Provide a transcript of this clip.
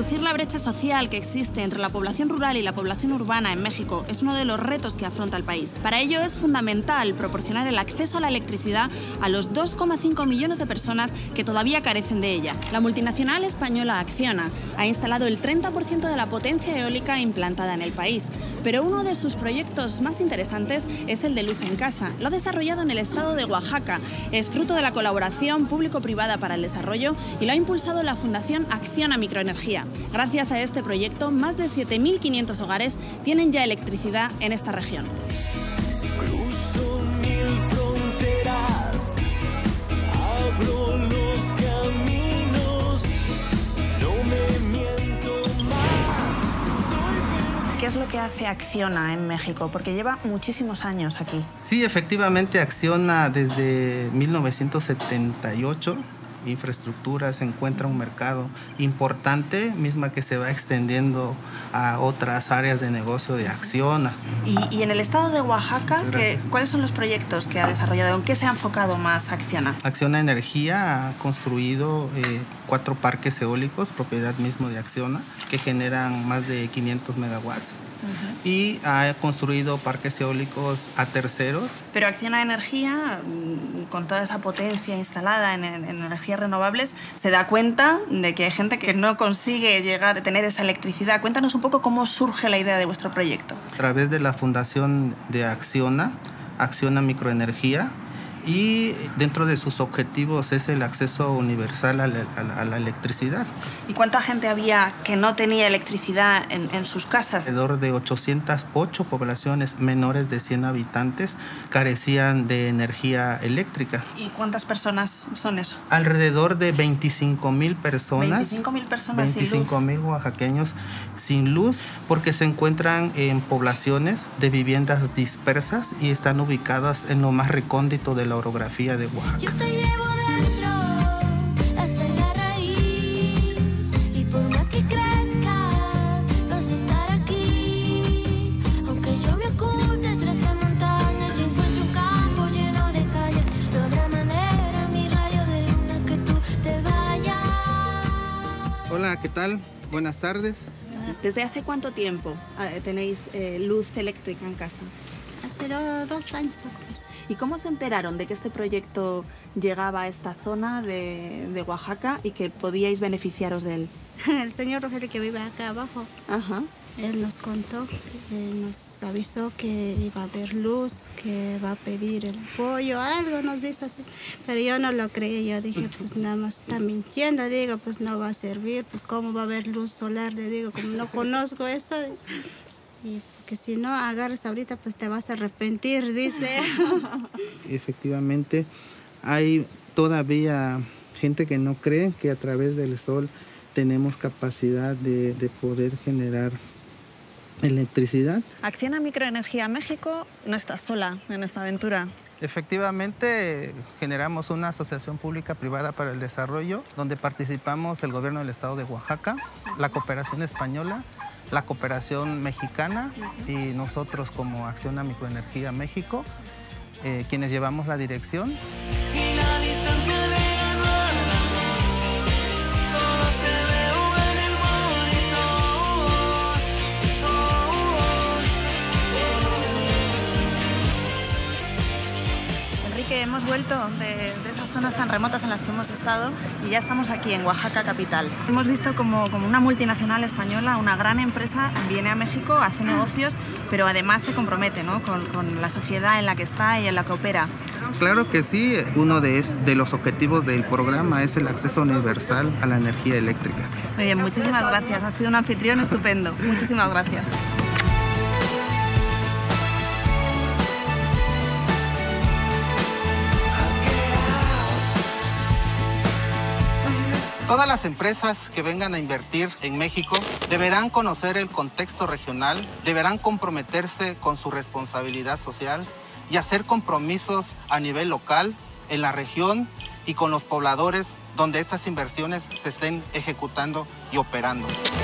Reducir la brecha social que existe entre la población rural y la población urbana en México es uno de los retos que afronta el país. Para ello es fundamental proporcionar el acceso a la electricidad a los 2,5 millones de personas que todavía carecen de ella. La multinacional española Acciona ha instalado el 30% de la potencia eólica implantada en el país, pero uno de sus proyectos más interesantes es el de Luz en Casa. Lo ha desarrollado en el estado de Oaxaca. Es fruto de la colaboración público-privada para el desarrollo y lo ha impulsado la Fundación Acciona Microenergía. Gracias a este proyecto, más de 7.500 hogares tienen ya electricidad en esta región. Cruzo 1000 fronteras, abro los caminos, no me miento más. ¿Qué es lo que hace Acciona en México? Porque lleva muchísimos años aquí. Sí, efectivamente, Acciona desde 1978. Infraestructura, se encuentra un mercado importante, misma que se va extendiendo a otras áreas de negocio de Acciona. Y en el estado de Oaxaca, ¿cuáles son los proyectos que ha desarrollado? ¿En qué se ha enfocado más Acciona? Acciona Energía ha construido 4 parques eólicos, propiedad mismo de Acciona, que generan más de 500 megawatts. Y ha construido parques eólicos a terceros. Pero Acciona Energía, con toda esa potencia instalada en energías renovables, se da cuenta de que hay gente que no consigue llegar a tener esa electricidad. Cuéntanos un poco cómo surge la idea de vuestro proyecto. A través de la fundación de Acciona, Acciona Microenergía, y dentro de sus objetivos es el acceso universal a la electricidad. ¿Y cuánta gente había que no tenía electricidad en sus casas? Alrededor de 808 poblaciones menores de 100 habitantes carecían de energía eléctrica. ¿Y cuántas personas son eso? Alrededor de 25,000 personas. 25,000 personas 25,000 oaxaqueños sin luz, porque se encuentran en poblaciones de viviendas dispersas y están ubicadas en lo más recóndito de la orografía de Oaxaca. Yo te llevo dentro, esa es la raíz, y por más que crezca, vas a estar aquí. Aunque yo me oculte tras la montaña, yo encuentro un campo lleno de calles. No habrá manera, mi rayo de luna, que tú te vayas. Hola, ¿qué tal? Buenas tardes. ¿Desde hace cuánto tiempo tenéis luz eléctrica en casa? Hace 2 años. ¿Y cómo se enteraron de que este proyecto llegaba a esta zona de Oaxaca y que podíais beneficiaros de él? El señor Rogelio, que vive acá abajo, Ajá. él nos contó, nos avisó que iba a haber luz, que va a pedir el apoyo, algo nos dice así. Pero yo no lo creí, yo dije, pues nada más está mintiendo, digo, pues no va a servir, pues cómo va a haber luz solar, le digo, como no conozco eso. Y que si no agarras ahorita, pues te vas a arrepentir, dice. Efectivamente, hay todavía gente que no cree que a través del sol tenemos capacidad de poder generar electricidad. Acciona Microenergía México no está sola en esta aventura. Efectivamente, generamos una asociación pública-privada para el desarrollo, donde participamos el gobierno del estado de Oaxaca, la cooperación española, la cooperación mexicana y nosotros como Acciona Microenergía México, quienes llevamos la dirección. Y la distancia lejana, solo te veo en el monitor. Enrique, hemos vuelto de esas zonas tan remotas en las que hemos estado y ya estamos aquí en Oaxaca capital. Hemos visto como una multinacional española, una gran empresa, viene a México, hace negocios, pero además se compromete, ¿no?, con la sociedad en la que está y en la que opera. Claro que sí, uno de los objetivos del programa es el acceso universal a la energía eléctrica. Muy bien, muchísimas gracias, has sido un anfitrión estupendo. Muchísimas gracias. Todas las empresas que vengan a invertir en México deberán conocer el contexto regional, deberán comprometerse con su responsabilidad social y hacer compromisos a nivel local, en la región y con los pobladores donde estas inversiones se estén ejecutando y operando.